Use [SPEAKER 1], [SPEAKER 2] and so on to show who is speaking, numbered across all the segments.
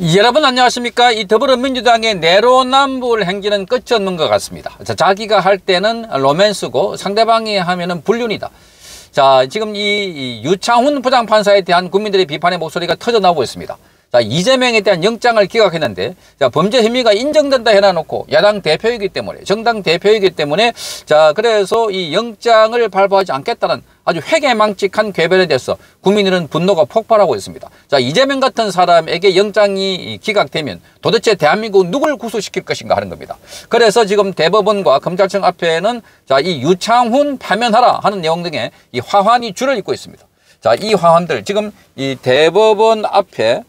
[SPEAKER 1] 여러분 안녕하십니까. 이 더불어민주당의 내로남불 행진은 끝이 없는 것 같습니다. 자기가 할 때는 로맨스고 상대방이 하면은 불륜이다. 자, 지금 이 유창훈 부장판사에 대한 국민들의 비판의 목소리가 터져나오고 있습니다. 자, 이재명에 대한 영장을 기각했는데, 자, 범죄 혐의가 인정된다 해놔놓고 야당 대표이기 때문에, 정당 대표이기 때문에, 자, 그래서 이 영장을 발부하지 않겠다는 아주 회개망측한 궤변에 대해서 국민들은 분노가 폭발하고 있습니다. 자, 이재명 같은 사람에게 영장이 기각되면 도대체 대한민국 누굴 구속시킬 것인가 하는 겁니다. 그래서 지금 대법원과 검찰청 앞에는 자, 이 유창훈 파면하라 하는 내용 등의 이 화환이 줄을 잇고 있습니다. 자, 이 화환들 지금 이 대법원 앞에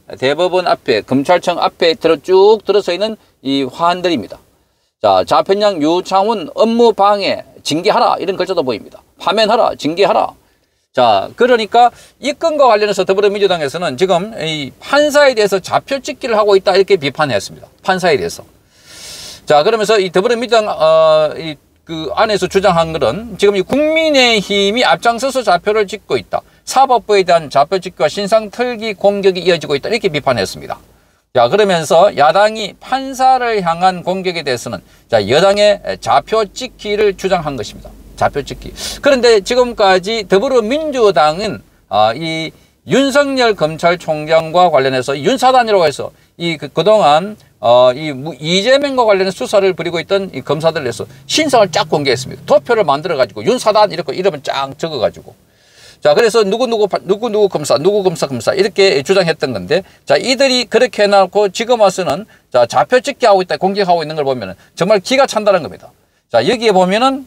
[SPEAKER 1] 검찰청 앞에 쭉 들어서 있는 이 화환들입니다. 자, 좌편향 유창훈 업무 방해 징계하라 이런 글자도 보입니다. 파면하라 징계하라. 자, 그러니까 이 건과 관련해서 더불어민주당에서는 지금 이 판사에 대해서 좌표 찍기를 하고 있다 이렇게 비판했습니다. 판사에 대해서. 자, 그러면서 이 더불어민주당 그 안에서 주장한 것은 지금 이 국민의힘이 앞장서서 좌표를 찍고 있다. 사법부에 대한 좌표 찍기와 신상 털기 공격이 이어지고 있다. 이렇게 비판했습니다. 자, 그러면서 야당이 판사를 향한 공격에 대해서는 자, 여당의 좌표 찍기를 주장한 것입니다. 좌표 찍기. 그런데 지금까지 더불어민주당은 이 윤석열 검찰총장과 관련해서 윤사단이라고 해서 그동안 이재명과 관련된 수사를 벌이고 있던 이 검사들을 해서 신상을 쫙 공개했습니다. 도표를 만들어가지고 윤사단 이렇게 이름을 쫙 적어가지고. 자, 그래서 누구 검사 이렇게 주장했던 건데, 자, 이들이 그렇게 해놓고 지금 와서는 자, 좌표 찍기 하고 있다, 공격하고 있는 걸 보면은 정말 기가 찬다는 겁니다. 자, 여기에 보면은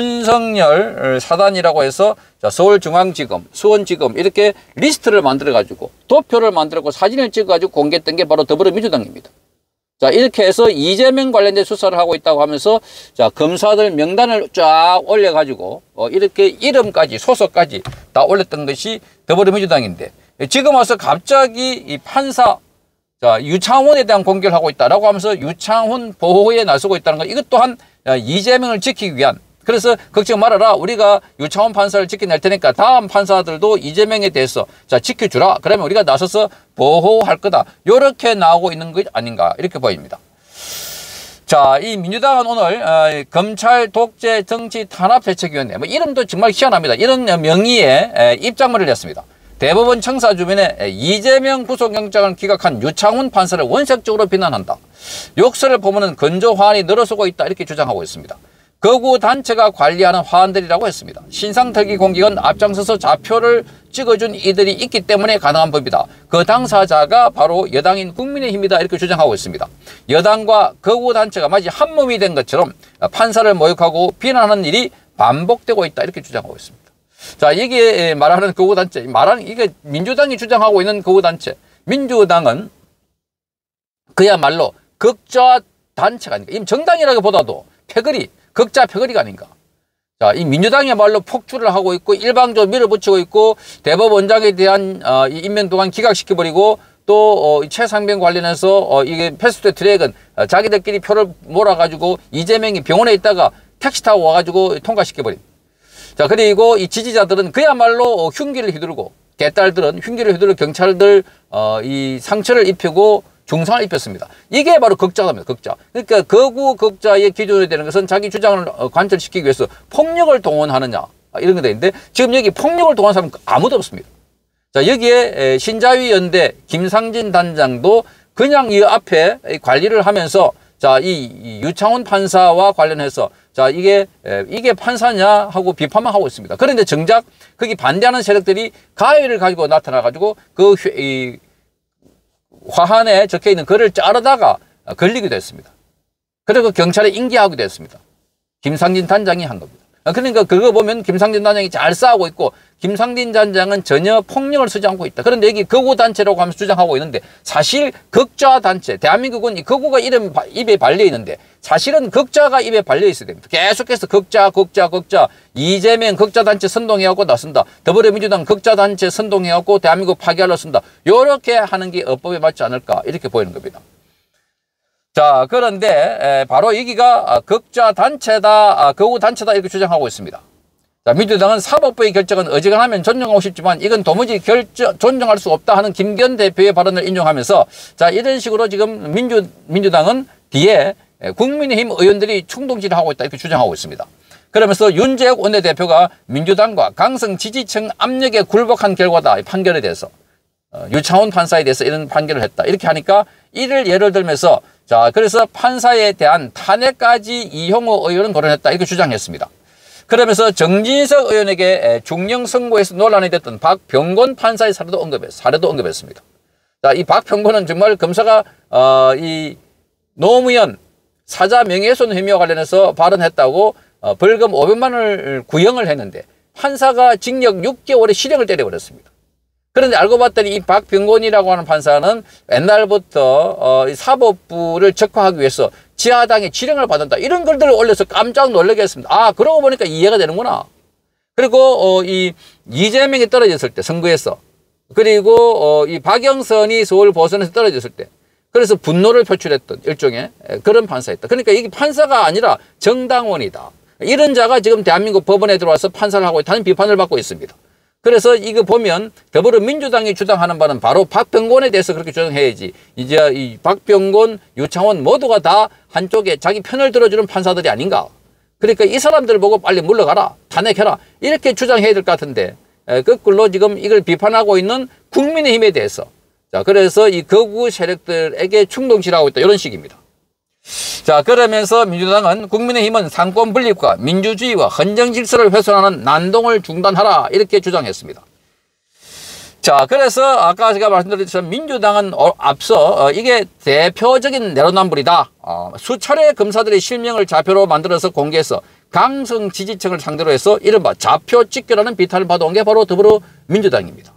[SPEAKER 1] 윤석열 사단이라고 해서 자, 서울중앙지검, 수원지검 이렇게 리스트를 만들어가지고 도표를 만들고 사진을 찍어가지고 공개했던 게 바로 더불어민주당입니다. 자, 이렇게 해서 이재명 관련된 수사를 하고 있다고 하면서 자, 검사들 명단을 쫙 올려가지고 이렇게 이름까지 소속까지 다 올렸던 것이 더불어민주당인데, 지금 와서 갑자기 이 판사 자, 유창훈에 대한 공격을 하고 있다라고 하면서 유창훈 보호에 나서고 있다는 것, 이것 또한 이재명을 지키기 위한, 그래서 걱정 말아라, 우리가 유창훈 판사를 지켜낼 테니까 다음 판사들도 이재명에 대해서 자, 지켜주라, 그러면 우리가 나서서 보호할 거다, 이렇게 나오고 있는 것 아닌가 이렇게 보입니다. 자, 이 민주당은 오늘 검찰 독재 정치 탄압 대책위원회, 뭐 이름도 정말 희한합니다. 이런 명의의 입장문을 냈습니다. 대법원 청사 주변에 이재명 구속영장을 기각한 유창훈 판사를 원색적으로 비난한다. 욕설을 보면은 건조 화환이 늘어서고 있다 이렇게 주장하고 있습니다. 거구 단체가 관리하는 화환들이라고 했습니다. 신상털기 공격은 앞장서서 좌표를 찍어준 이들이 있기 때문에 가능한 법이다. 그 당사자가 바로 여당인 국민의힘이다 이렇게 주장하고 있습니다. 여당과 거구 단체가 마치 한 몸이 된 것처럼 판사를 모욕하고 비난하는 일이 반복되고 있다 이렇게 주장하고 있습니다. 자, 이게 말하는 거구단체, 이게 민주당이 주장하고 있는 거구단체. 민주당은 그야말로 극좌 단체가 아닌가. 이 정당이라기보다도 패거리, 극좌 패거리가 아닌가. 자, 이 민주당이야말로 폭주를 하고 있고 일방적으로 밀어붙이고 있고 대법원장에 대한 이 임명 동안 기각시켜버리고 또 최상병 관련해서 이게 패스트 트랙은 자기들끼리 표를 몰아가지고 이재명이 병원에 있다가 택시 타고 와가지고 통과시켜버린. 자, 그리고 이 지지자들은 그야말로 흉기를 휘두르고, 개딸들은 흉기를 휘두르고 경찰들 이 상처를 입히고 중상을 입혔습니다. 이게 바로 극자입니다. 극자. 그러니까 거구 극자의 기준이 되는 것은 자기 주장을 관철시키기 위해서 폭력을 동원하느냐 이런 게 되는데, 지금 여기 폭력을 동원한 사람은 아무도 없습니다. 자, 여기에 신자유연대 김상진 단장도 그냥 이 앞에 관리를 하면서 자, 이 유창훈 판사와 관련해서 자, 이게 판사냐 하고 비판만 하고 있습니다. 그런데 정작 거기 반대하는 세력들이 가위를 가지고 나타나가지고 이 화환에 적혀 있는 글을 자르다가 걸리기도 했습니다. 그리고 경찰에 인계하기도 했습니다. 김상진 단장이 한 겁니다. 그러니까 그거 보면 김상진 단장이 잘 싸우고 있고 김상진 단장은 전혀 폭력을 쓰지 않고 있다. 그런데 여기 거구단체라고 하면서 주장하고 있는데, 사실 극좌단체, 대한민국은 이 거구가 입에 발려 있는데 사실은 극좌가 입에 발려 있어야 됩니다. 계속해서 극좌, 이재명 극좌단체 선동해갖고 나선다. 더불어민주당 극좌단체 선동해갖고 대한민국 파괴하려 쓴다. 이렇게 하는 게 어법에 맞지 않을까 이렇게 보이는 겁니다. 자, 그런데 바로 여기가 극좌단체다, 거구단체다 이렇게 주장하고 있습니다. 자, 민주당은 사법부의 결정은 어지간하면 존중하고 싶지만 이건 도무지 존중할 수 없다 하는 김기현 대표의 발언을 인용하면서 자, 이런 식으로 지금 민주당은 뒤에 국민의힘 의원들이 충동질을 하고 있다 이렇게 주장하고 있습니다. 그러면서 윤재욱 원내대표가 민주당과 강성 지지층 압력에 굴복한 결과다 판결에 대해서 유창훈 판사에 대해서 이런 판결을 했다 이렇게 하니까 이를 예를 들면서 자, 그래서 판사에 대한 탄핵까지 이형호 의원은 거론했다 이렇게 주장했습니다. 그러면서 정진석 의원에게 중형 선고에서 논란이 됐던 박병곤 판사의 사례도 언급했습니다. 자, 이 박병곤은 정말 검사가 이 노무현 사자 명예훼손 혐의와 관련해서 발언했다고 벌금 500만 원을 구형을 했는데 판사가 징역 6개월의 실형을 때려버렸습니다. 그런데 알고 봤더니 이 박병곤이라고 하는 판사는 옛날부터 사법부를 적화하기 위해서 지하당에 지령을 받는다 이런 글들을 올려서 깜짝 놀라게 했습니다. 아, 그러고 보니까 이해가 되는구나. 그리고 이 이재명이 떨어졌을 때 선거에서 그리고 이 박영선이 서울 보선에서 떨어졌을 때 그래서 분노를 표출했던 일종의 그런 판사였다. 그러니까 이게 판사가 아니라 정당원이다. 이런 자가 지금 대한민국 법원에 들어와서 판사를 하고 있다는 비판을 받고 있습니다. 그래서 이거 보면 더불어민주당이 주장하는 바는 바로 박병곤에 대해서 그렇게 주장해야지. 이제 이 박병곤, 유창훈 모두가 다 한쪽에 자기 편을 들어주는 판사들이 아닌가. 그러니까 이 사람들을 보고 빨리 물러가라, 탄핵해라 이렇게 주장해야 될 것 같은데 거꾸로 지금 이걸 비판하고 있는 국민의힘에 대해서 자, 그래서 이 거구 세력들에게 충동질하고 있다 이런 식입니다. 자, 그러면서 민주당은 국민의힘은 상권 분립과 민주주의와 헌정 질서를 훼손하는 난동을 중단하라 이렇게 주장했습니다. 자, 그래서 아까 제가 말씀드렸듯이 민주당은 앞서 이게 대표적인 내로남불이다. 수차례 검사들의 실명을 좌표로 만들어서 공개해서 강성 지지층을 상대로 해서 이른바 좌표 찍기라는 비판을 받아온 게 바로 더불어민주당입니다.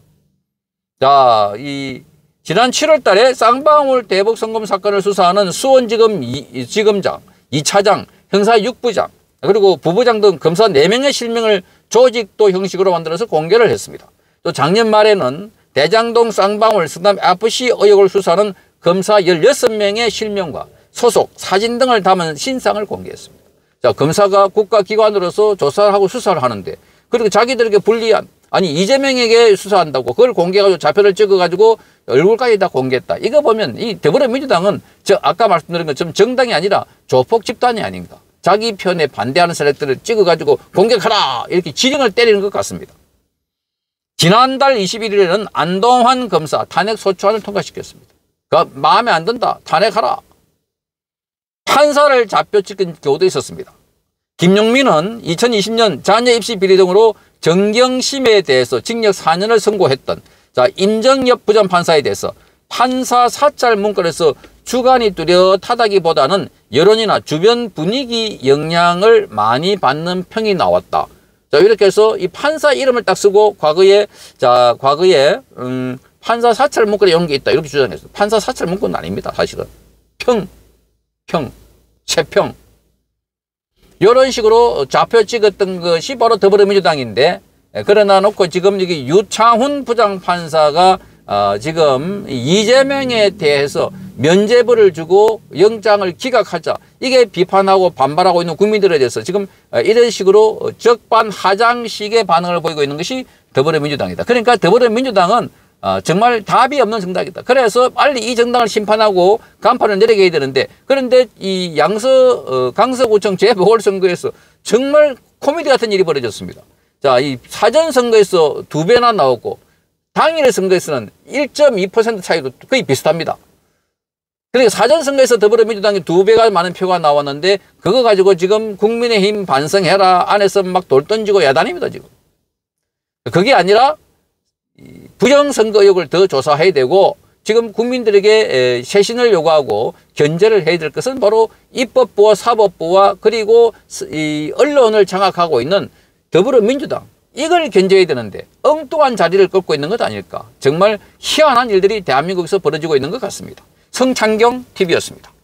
[SPEAKER 1] 자, 지난 7월 달에 쌍방울 대북 성범 사건을 수사하는 수원지검 지검장, 2차장, 형사 6부장, 그리고 부부장 등 검사 4명의 실명을 조직도 형식으로 만들어서 공개를 했습니다. 또 작년 말에는 대장동 쌍방울 성남 FC 의혹을 수사하는 검사 16명의 실명과 소속, 사진 등을 담은 신상을 공개했습니다. 자, 검사가 국가기관으로서 조사를 하고 수사를 하는데 그리고 자기들에게 불리한 아니 이재명에게 수사한다고 그걸 공개해가지고 좌표를 찍어가지고 얼굴까지 다 공개했다. 이거 보면 이 더불어민주당은 아까 말씀드린 것처럼 정당이 아니라 조폭 집단이 아닌가. 자기 편에 반대하는 세력들을 찍어가지고 공격하라 이렇게 지령을 때리는 것 같습니다. 지난달 21일에는 안동환 검사 탄핵 소추안을 통과시켰습니다. 마음에 안 든다. 탄핵하라. 판사를 좌표 찍은 경우도 있었습니다. 김용민은 2020년 자녀 입시 비리 등으로 정경심에 대해서 징역 4년을 선고했던 자, 임정엽 부장판사에 대해서 판사 사찰 문건에서 주관이 뚜렷하다기보다는 여론이나 주변 분위기 영향을 많이 받는 평이 나왔다. 자, 이렇게 해서 이 판사 이름을 딱 쓰고 과거에 판사 사찰 문건에 이런 게 있다. 이렇게 주장했어요. 판사 사찰 문건은 아닙니다. 사실은. 채평. 이런 식으로 좌표 찍었던 것이 바로 더불어민주당인데 그러나 놓고 지금 여기 유창훈 부장판사가 지금 이재명에 대해서 면죄부를 주고 영장을 기각하자 이게 비판하고 반발하고 있는 국민들에 대해서 지금 이런 식으로 적반하장식의 반응을 보이고 있는 것이 더불어민주당이다. 그러니까 더불어민주당은 정말 답이 없는 정당이다. 그래서 빨리 이 정당을 심판하고 간판을 내리게 해야 되는데 그런데 이 강서구청 재보궐선거에서 정말 코미디 같은 일이 벌어졌습니다. 자, 이 사전선거에서 2배나 나오고 당일의 선거에서는 1.2% 차이도 거의 비슷합니다. 그러니까 사전선거에서 더불어민주당이 2배가 많은 표가 나왔는데 그거 가지고 지금 국민의힘 반성해라 안에서 막 돌 던지고 야단입니다 지금. 그게 아니라 부정선거 의혹을 더 조사해야 되고 지금 국민들에게 쇄신을 요구하고 견제를 해야 될 것은 바로 입법부와 사법부와 그리고 이 언론을 장악하고 있는 더불어민주당 이걸 견제해야 되는데 엉뚱한 자리를 꺾고 있는 것 아닐까. 정말 희한한 일들이 대한민국에서 벌어지고 있는 것 같습니다. 성창경 TV였습니다.